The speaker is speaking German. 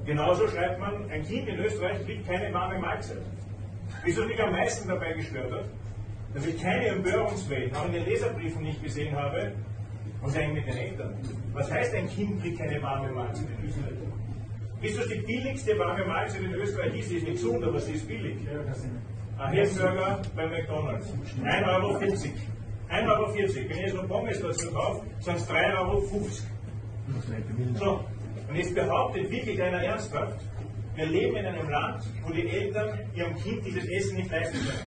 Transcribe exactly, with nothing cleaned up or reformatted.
Genauso schreibt man, ein Kind in Österreich kriegt keine warme Mahlzeit. Wieso mich am meisten dabei gestört hat, dass ich keine Empörungswellen auch in den Leserbriefen nicht gesehen habe, was ist eigentlich mit den Eltern? Was heißt, ein Kind kriegt keine warme Mahlzeit in Österreich? Wieso ist die billigste warme Mahlzeit in Österreich? Sie ist nicht gesund, aber sie ist billig. Ein Hamburger bei McDonalds. ein Euro vierzig. ein Euro vierzig. Wenn ihr so Pommes dazu kauft, sind es drei Euro fünfzig. So, und jetzt behauptet wirklich einer ernsthaft, wir leben in einem Land, wo die Eltern ihrem Kind dieses Essen nicht leisten können.